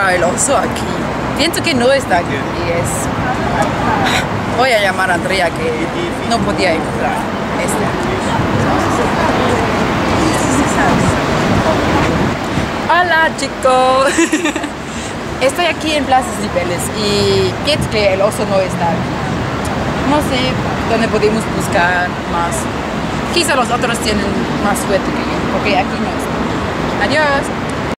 encontrar el oso aquí. Pienso que no está aquí. Voy a llamar a Andrea que no podía encontrar Hola chicos. Estoy aquí en Plaza Cibeles y pienso que el oso no está aquí. No sé dónde podemos buscar más. Quizá los otros tienen más suerte que yo, porque aquí no está. Adiós.